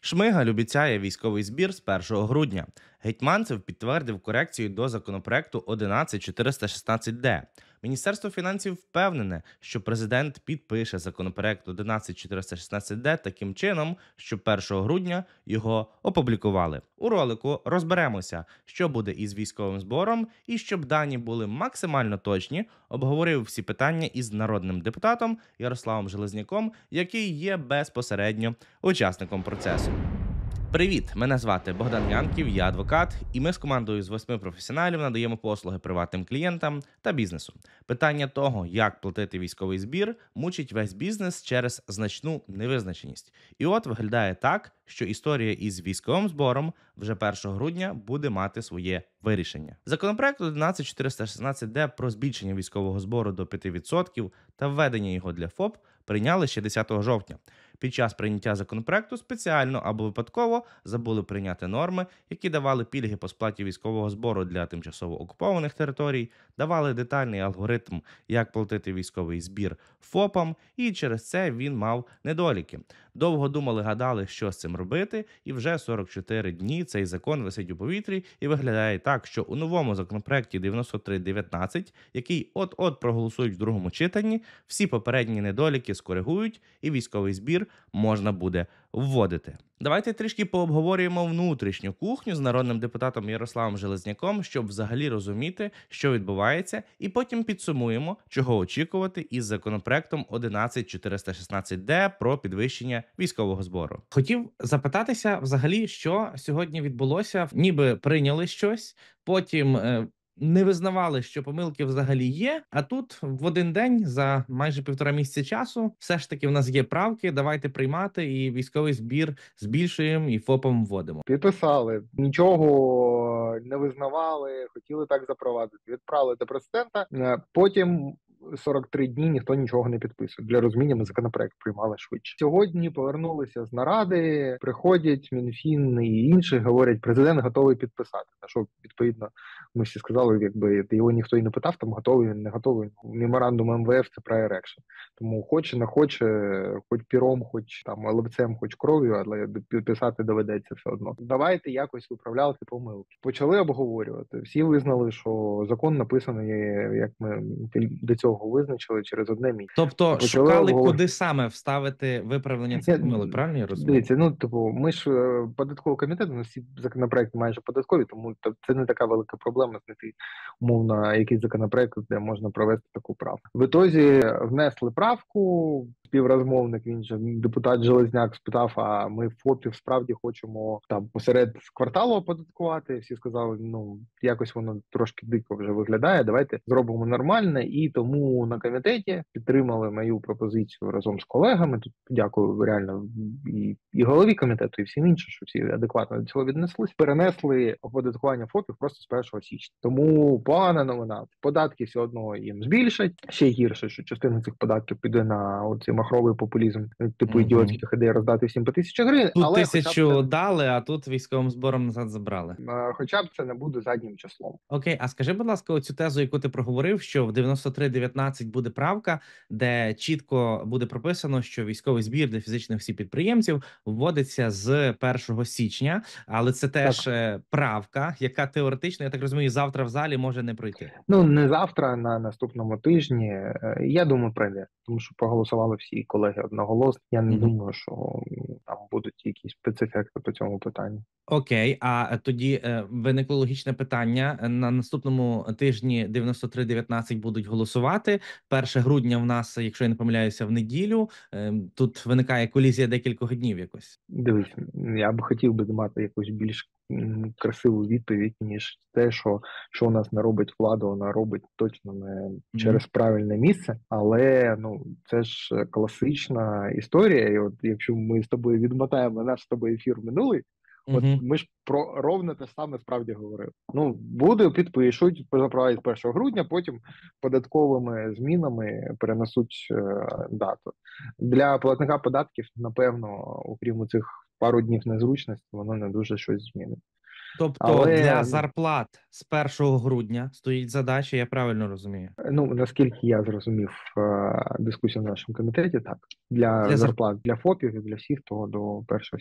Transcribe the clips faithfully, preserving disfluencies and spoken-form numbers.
Шмигаль обіцяє військовий збір з першого грудня. Гетьманцев підтвердив корекцію до законопроекту одинадцять чотириста шістнадцять д. Міністерство фінансів впевнене, що президент підпише законопроект одинадцять чотириста шістнадцять д таким чином, що першого грудня його опублікували. У ролику розберемося, що буде із військовим збором, і щоб дані були максимально точні, обговорив всі питання із народним депутатом Ярославом Железняком, який є безпосередньо учасником процесу. Привіт! Мене звати Богдан Янків, я адвокат, і ми з командою з восьми професіоналів надаємо послуги приватним клієнтам та бізнесу. Питання того, як платити військовий збір, мучить весь бізнес через значну невизначеність. І от виглядає так, що історія із військовим збором вже першого грудня буде мати своє вирішення. Законопроект одинадцять чотириста шістнадцять д про збільшення військового збору до п'яти відсотків та введення його для ФОП прийняли ще десятого жовтня. Під час прийняття законопроекту спеціально або випадково забули прийняти норми, які давали пільги по сплаті військового збору для тимчасово окупованих територій, давали детальний алгоритм, як платити військовий збір ФОПам, і через це він мав недоліки. Довго думали-гадали, що з цим робити, і вже сорок чотири дні цей закон висить у повітрі і виглядає так, що у новому законопроекті дев'яносто три дев'ятнадцять, який от-от проголосують в другому читанні, всі попередні недоліки скоригують і військовий збір можна буде вводити. Давайте трішки пообговорюємо внутрішню кухню з народним депутатом Ярославом Железняком, щоб взагалі розуміти, що відбувається, і потім підсумуємо, чого очікувати із законопроектом одинадцять чотириста шістнадцять д про підвищення військового збору. Хотів запитатися взагалі, що сьогодні відбулося. Ніби прийняли щось, потім е, не визнавали, що помилки взагалі є, а тут в один день за майже півтора місяця часу все ж таки в нас є правки, давайте приймати і військовий збір збільшуємо і ФОПом вводимо. Підписали, нічого не визнавали, хотіли так запровадити. Відправили до президента, е, потім сорок три дні ніхто нічого не підписує. Для розуміння ми законопроект приймали швидше. Сьогодні повернулися з наради, приходять Мінфін і інші, говорять, президент готовий підписати. На що, відповідно, ми всі сказали, якби його ніхто і не питав, там готовий, він не готовий. Меморандум ем ве еф – це prior action. Тому хоче, не хоче, хоч піром, хоч там оловцем, хоч кров'ю, але підписати доведеться все одно. Давайте якось виправляти помилки. Почали обговорювати. Всі визнали, що закон написаний, як ми до цього визначили, через одне місце. Тобто Почали шукали, обговор- куди саме вставити виправлення цих помилок, правильно я розумію? Дивіться, ну, типу, ми ж е, податковий комітет, у нас всі законопроекти майже податкові, тому то- це не така велика проблема знайти, умовно, якийсь законопроект, де можна провести таку правку. В ітозі внесли правку, співрозмовник, він же депутат Железняк спитав, а ми ФОПів справді хочемо там посеред кварталу оподаткувати. Всі сказали, ну, якось воно трошки дико вже виглядає, давайте зробимо нормально, і тому на комітеті підтримали мою пропозицію разом з колегами. Тут дякую реально і, і голові комітету, і всім іншим, що всі адекватно до цього віднеслись. Перенесли оподаткування ФОПів просто з першого січня. Тому погана новина. Податки все одно їм збільшать. Ще гірше, що частина цих податків піде на оцей махровий популізм, типу Мгм. ідіотських ідей роздати всім по тисячі гривень. Тут але тисячу хоча б, дали, а тут військовим збором назад забрали. це, е, хоча б це не буде заднім числом. Окей, а скажи, будь ласка, оцю тезу, яку ти проговорив, що в дев'яносто три дев'ятнадцять буде правка, де чітко буде прописано, що військовий збір для фізичних осіб підприємців вводиться з першого січня, але це теж Так. е, правка, яка теоретично, я так розумію, завтра в залі може не пройти. Ну, не завтра, на наступному тижні. Е, Я думаю, пройде, тому що проголосували всі колеги одноголосно. Я не Мгм. думаю, що м, там будуть якісь спецефекти по цьому питанню. Окей, а тоді е, виникло логічне питання. На наступному тижні дев'яносто три дев'ятнадцять будуть голосувати. перше грудня в нас, якщо я не помиляюся, в неділю. Е, тут виникає колізія декількох днів якось. Дивись, я б хотів би мати якусь більш м, красиву відповідь, ніж те, що, що у нас не робить влада, вона робить точно не через правильне місце. Але ну це ж класична історія. І от якщо ми з тобою відмотаємо наш з тобою ефір минулий. От Мгм. ми ж про ровно те саме справді говорили. Ну, буде, підпишуть, запровадять першого грудня, потім податковими змінами перенесуть е, дату. Для платника податків, напевно, окрім цих пару днів незручності, воно не дуже щось змінить. Тобто Але для зарплат з першого грудня стоїть задача, я правильно розумію? ну наскільки я зрозумів е, дискусію в нашому комітеті, так для Для зар... зарплат для ФОПів і для всіх, то до першого січня.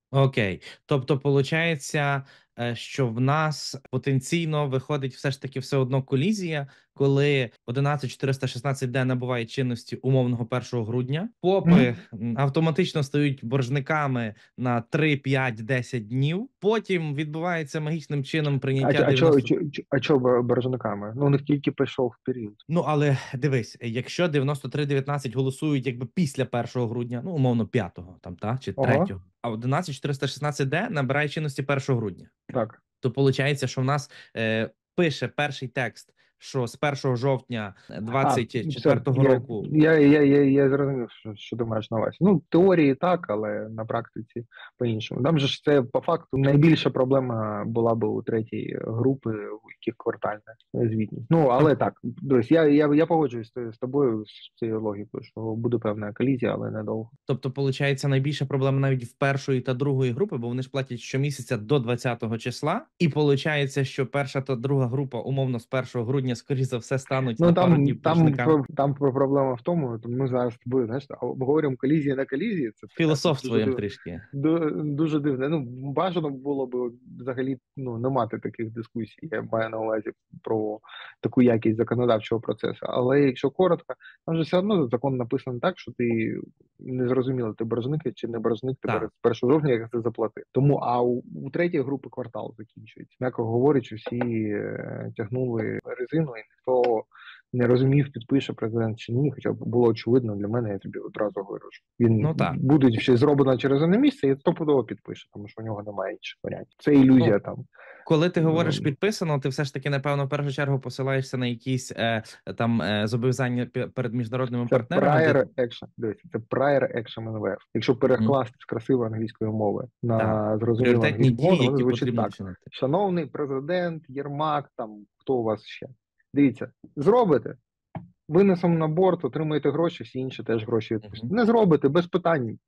Окей. Тобто, получається, е, що в нас потенційно виходить все ж таки все одно колізія, коли одинадцять чотириста шістнадцять д набуває чинності умовного першого грудня. ФОПи Мгм. м, автоматично стають боржниками на три, п'ять, десять днів. Потім відбувається магічним чином А прийняття чо, а чо, дев'яносто. чо, чо- а чо бо- боржниками? Ну, у них тільки пішов період. Ну, але дивись, якщо дев'яносто три дев'ятнадцять голосують якби після першого грудня, ну умовно п'ятого там та чи Ого, третього, а одинадцять чотириста шістнадцять д набирає чинності першого грудня. так. То виходить, що в нас е, пише перший текст, що з першого жовтня А, двадцять все, четвертого я, року. я, я, я, я зрозумів, що, що ти маєш на увазі. Ну, в теорії так, але на практиці по-іншому. Там же ж це по факту найбільша проблема була б у третій групи, у яких квартальна звітність. Ну, але Тоб- так, дивись, я, я, я погоджуюсь з з тобою з цією логікою, що буде певна колізія, але недовго. Тобто, виходить, найбільша проблема навіть в першої та другої групи, бо вони ж платять щомісяця до двадцятого числа, і виходить, що перша та друга група умовно з першого грудня, скоріш за все, стануть Ну на пару там днів там боржниками. про- там про- проблема в тому, то ми зараз з тобою знаєш, обговорюємо колізії на колізії. Це така дуже Філософствуємо див- трішки. ду- дуже дивне. Ну бажано було б взагалі ну не мати таких дискусій. Я маю на увазі про таку якість законодавчого процесу. Але якщо коротко, там же все одно закон написаний так, що ти не зрозуміло, ти боржник чи не боржник, тебе Так. з першого жовтня як це заплатив. Тому а у, у третій групи квартал закінчується. М'яко говорячи, всі е, тягнули резину, і ніхто не розумів, підпише президент чи ні, хоча б було очевидно для мене, я тобі одразу говорю, що він Ну так. буде ще зроблено через одне місце і стопудово підпише, тому що у нього немає інших варіантів. Це Ну, ілюзія там. коли ти говориш Ну, підписано, ти все ж таки, напевно, в першу чергу посилаєшся на якісь е, там е, зобов'язання пе- перед міжнародними це партнерами, де prior action, дивіться, це prior action ен ве еф. Якщо Мгм. перекласти з красивої англійської мови Так. на зрозумілу Пріоритетні англійську мову, дії, то воно які звучить потрібно так. вчинити. Шановний президент, Єрмак, там хто у вас ще? Дивіться, зробите. Винесемо на борт, отримаєте гроші, всі інші теж гроші відпустять. Мгм. Не зробите, без питань.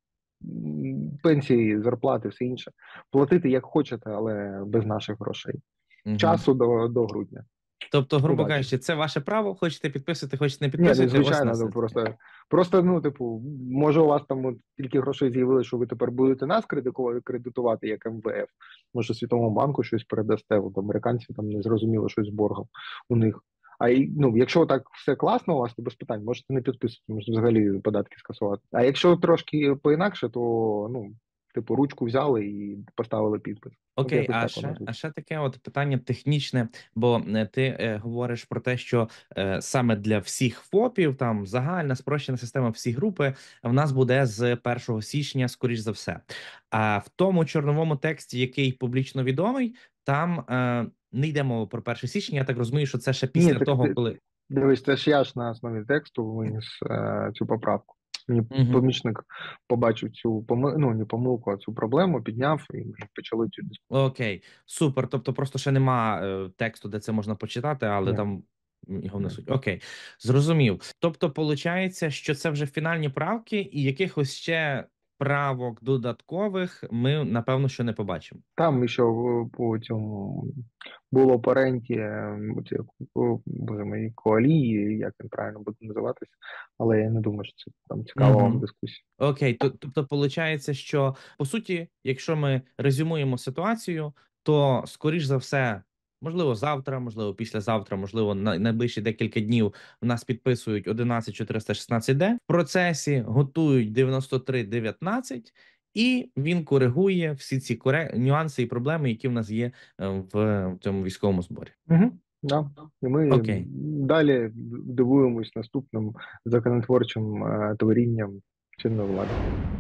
М, Пенсії, зарплати, все інше. Платити як хочете, але без наших грошей. Мгм. Часу до, до грудня. Тобто, грубо Удачі. кажучи, це ваше право, хочете підписувати, хочете не Ні, ну підписувати, ось звичайно, ну, наслідки. просто, просто, ну, типу, може, у вас там от, тільки грошей з'явилося, що ви тепер будете нас кредитувати, кредитувати як ем ве еф. Може, Світовому банку щось передасте, от американці там не зрозуміло щось з боргом у них. А й- ну, якщо так все класно у вас, то без питань, можете не підписувати, можете взагалі податки скасувати. А якщо трошки поінакше, то ну, типу, ручку взяли і поставили підпис. От Окей, якось а так воно ще, а звучить. ще таке от питання технічне, бо е, ти е, говориш про те, що е, саме для всіх ФОПів, там загальна спрощена система, всі групи в нас буде з першого січня, скоріш за все. А в тому чорновому тексті, який публічно відомий, там е, не йде мова про перше січня. Я так розумію, що це ще Ні, після так того, ти коли. дивись, це ж я ж на основі тексту виніс е, цю поправку. Мені Угу. помічник побачив цю помилку, ну не помилку, а цю проблему, підняв і ми почали цю дискусію. Окей, супер. Тобто, просто ще нема е, тексту, де це можна почитати, але Ні, там м, його ні. внесуть. Окей, зрозумів. Тобто, виходить, що це вже фінальні правки, і якихось ще правок додаткових ми напевно що не побачимо. Там ще в- по цьому було по ренті, е, ці, о, боже мої, коалії, як він правильно буде називатися, але я не думаю, що це там цікава вам Угу. дискусія. Окей, то- тобто, виходить, що по суті, якщо ми резюмуємо ситуацію, то скоріш за все, можливо, завтра, можливо, післязавтра, можливо, на найближчі декілька днів в нас підписують одинадцять чотириста шістнадцять д. В процесі готують дев'яносто три дев'ятнадцять, і він коригує всі ці коре... нюанси і проблеми, які в нас є е, в цьому військовому зборі. Угу. Да. І ми Окей. далі дивуємось наступним законотворчим е, творінням чинної влади.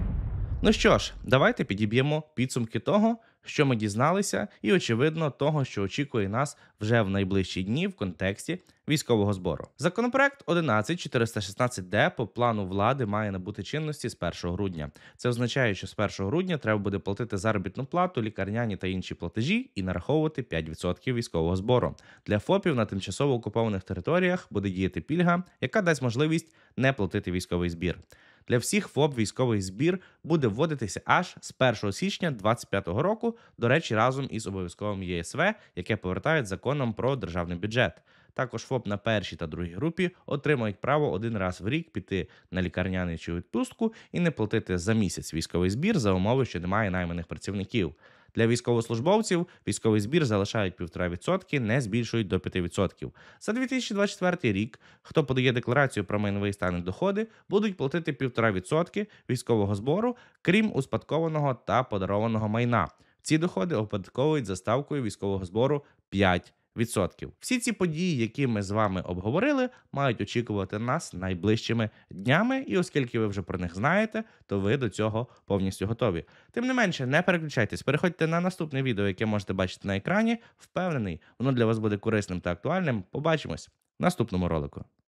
Ну що ж, давайте підіб'ємо підсумки того, що ми дізналися, і, очевидно, того, що очікує нас вже в найближчі дні в контексті військового збору. Законопроект одинадцять чотириста шістнадцять д по плану влади має набути чинності з першого грудня. Це означає, що з першого грудня треба буде платити заробітну плату, лікарняні та інші платежі і нараховувати п'ять відсотків військового збору. Для ФОПів на тимчасово окупованих територіях буде діяти пільга, яка дасть можливість не платити військовий збір. Для всіх ФОП військовий збір буде вводитися аж з першого січня двадцять п'ятого року, до речі, разом із обов'язковим є ес ве, яке повертають законом про державний бюджет. Також ФОП на першій та другій групі отримають право один раз в рік піти на лікарняний чи відпустку і не платити за місяць військовий збір за умови, що немає найманих працівників. Для військовослужбовців військовий збір залишають півтора відсотки, не збільшують до п'яти відсотків. За дві тисячі двадцять четвертий рік, хто подає декларацію про майновий стан і доходи, будуть платити півтора відсотки військового збору, крім успадкованого та подарованого майна. Ці доходи оподатковують за ставкою військового збору п'ять відсотків. Всі ці події, які ми з вами обговорили, мають очікувати нас найближчими днями, і оскільки ви вже про них знаєте, то ви до цього повністю готові. Тим не менше, не переключайтесь, переходьте на наступне відео, яке можете бачити на екрані. Впевнений, воно для вас буде корисним та актуальним. Побачимось в наступному ролику.